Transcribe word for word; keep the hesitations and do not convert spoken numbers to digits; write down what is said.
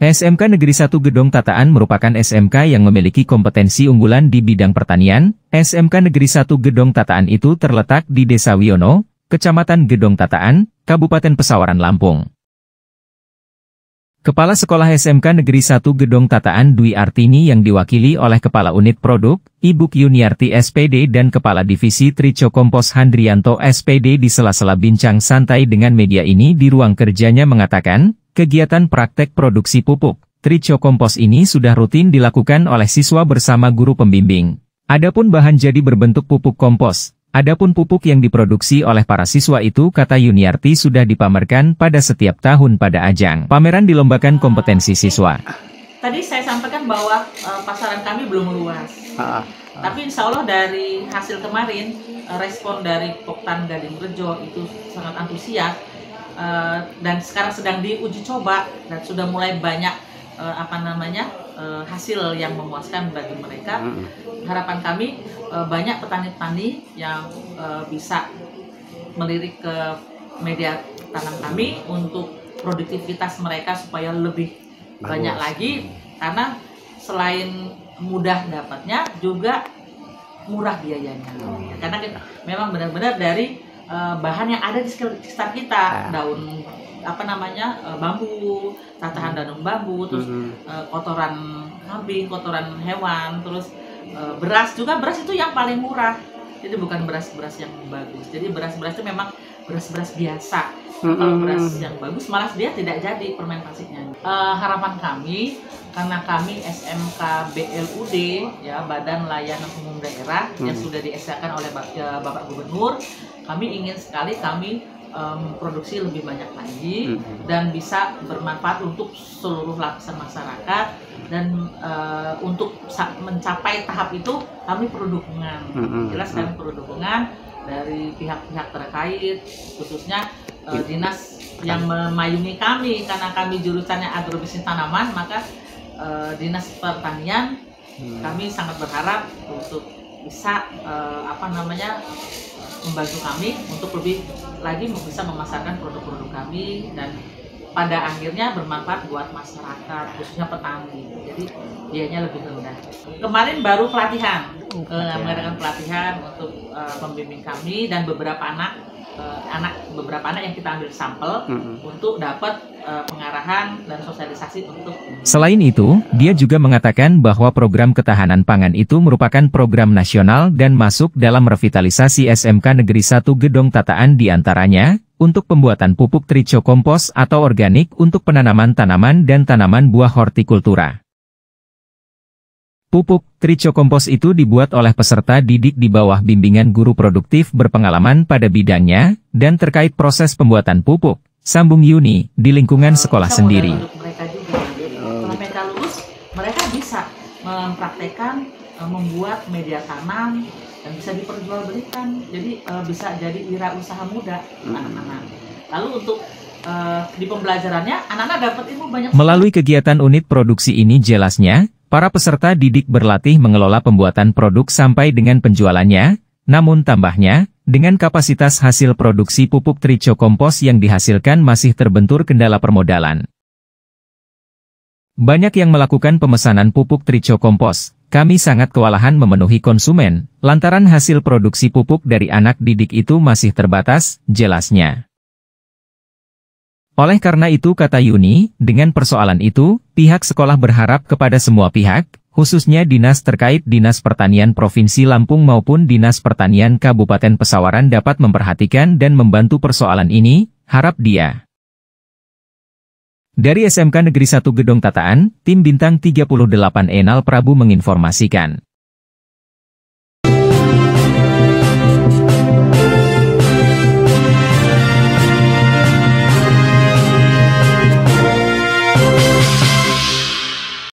S M K Negeri satu Gedong Tataan merupakan S M K yang memiliki kompetensi unggulan di bidang pertanian. S M K Negeri satu Gedong Tataan itu terletak di Desa Wiono, Kecamatan Gedong Tataan, Kabupaten Pesawaran, Lampung. Kepala Sekolah S M K Negeri satu Gedong Tataan Dwi Artini yang diwakili oleh Kepala Unit Produk, Ibu Yuniarti S P D dan Kepala Divisi Tricho Kompos Handrianto S P D di sela-sela bincang santai dengan media ini di ruang kerjanya mengatakan, kegiatan praktek produksi pupuk Tricho Kompos ini sudah rutin dilakukan oleh siswa bersama guru pembimbing. Adapun bahan jadi berbentuk pupuk kompos, adapun pupuk yang diproduksi oleh para siswa itu, kata Yuniarti, sudah dipamerkan pada setiap tahun pada ajang pameran dilombakan kompetensi siswa. Tadi saya sampaikan bahwa uh, pasaran kami belum luas, uh, uh. tapi insya Allah dari hasil kemarin, uh, respon dari Poktan Gading Rejo itu sangat antusias. Uh, dan sekarang sedang diuji coba dan sudah mulai banyak uh, apa namanya uh, hasil yang memuaskan bagi mereka. Harapan kami uh, banyak petani-petani yang uh, bisa melirik ke media tanam kami untuk produktivitas mereka supaya lebih Bagus. banyak lagi, karena selain mudah dapatnya juga murah biayanya. Karena kita memang benar-benar dari Uh, bahan yang ada di sekitar kita, ya. daun apa namanya uh, bambu, tatahan daun bambu, terus mm-hmm. uh, kotoran kambing, kotoran hewan, terus uh, beras juga. Beras itu yang paling murah, jadi bukan beras-beras yang bagus. Jadi beras-beras itu memang beras-beras biasa. Mm-hmm. Kalau beras yang bagus malah dia tidak jadi fermentasinya. Uh, harapan kami, karena kami S M K B L U D ya, Badan Layanan Umum Daerah, mm-hmm. yang sudah diesakan oleh Bapak Gubernur, kami ingin sekali kami um, produksi lebih banyak lagi mm-hmm. dan bisa bermanfaat untuk seluruh lapisan masyarakat, dan uh, untuk mencapai tahap itu kami perlu dukungan. Mm-hmm. Jelas kami perlu dukungan dari pihak-pihak terkait, khususnya uh, dinas yang memayungi kami, karena kami jurusannya agrobisnis tanaman, maka uh, dinas pertanian mm-hmm. kami sangat berharap untuk bisa uh, apa namanya membantu kami untuk lebih lagi bisa memasarkan produk-produk kami dan pada akhirnya bermanfaat buat masyarakat, khususnya petani. Jadi biayanya lebih rendah. Kemarin baru pelatihan, oh, uh, mengadakan pelatihan untuk uh, pembimbing kami dan beberapa anak uh, anak beberapa anak yang kita ambil sampel mm-hmm. untuk dapat uh, pengarahan dan sosialisasi untuk. Selain itu, dia juga mengatakan bahwa program ketahanan pangan itu merupakan program nasional dan masuk dalam revitalisasi S M K Negeri satu Gedong Tataan, diantaranya untuk pembuatan pupuk Tricho Kompos atau organik untuk penanaman tanaman dan tanaman buah hortikultura. Pupuk Tricho Kompos itu dibuat oleh peserta didik di bawah bimbingan guru produktif berpengalaman pada bidangnya, dan terkait proses pembuatan pupuk, sambung Yuni, di lingkungan sekolah uh, sendiri. Mereka juga, kalau mereka lulus, mereka bisa mempraktekkan uh, membuat media tanam dan bisa diperjualbelikan, jadi uh, bisa jadi wirausaha muda anak-anak. Lalu untuk uh, di pembelajarannya, anak-anak dapat ilmu banyak. Melalui kegiatan unit produksi ini, jelasnya, para peserta didik berlatih mengelola pembuatan produk sampai dengan penjualannya, namun tambahnya, dengan kapasitas hasil produksi pupuk Tricho Kompos yang dihasilkan masih terbentur kendala permodalan. Banyak yang melakukan pemesanan pupuk Tricho Kompos. Kami sangat kewalahan memenuhi konsumen, lantaran hasil produksi pupuk dari anak didik itu masih terbatas, jelasnya. Oleh karena itu, kata Yuni, dengan persoalan itu, pihak sekolah berharap kepada semua pihak, khususnya dinas terkait Dinas Pertanian Provinsi Lampung maupun Dinas Pertanian Kabupaten Pesawaran dapat memperhatikan dan membantu persoalan ini, harap dia. Dari S M K Negeri satu Gedong Tataan, Tim Bintang tiga puluh delapan Enal Prabu menginformasikan.